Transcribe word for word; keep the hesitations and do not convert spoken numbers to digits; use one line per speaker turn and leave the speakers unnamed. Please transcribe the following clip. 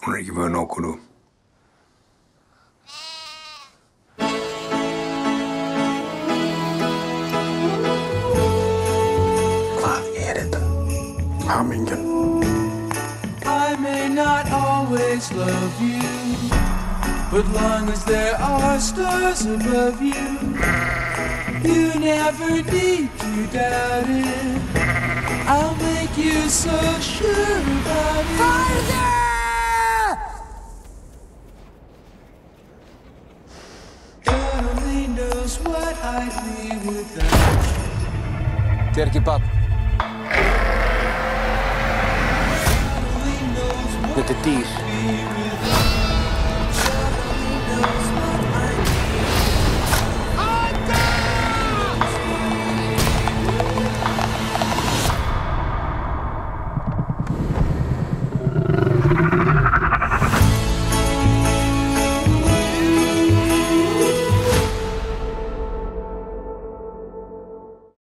Hún er ekki vön okkur. Hvað er þetta? Hamingjan.
I may not always love you, but long as there are stars above you, you never need to doubt it. I'll make you so sure about it. Farther! God only knows what I'd be without you.
Þetta er ekki babb. Þetta er dýr.
Thank you.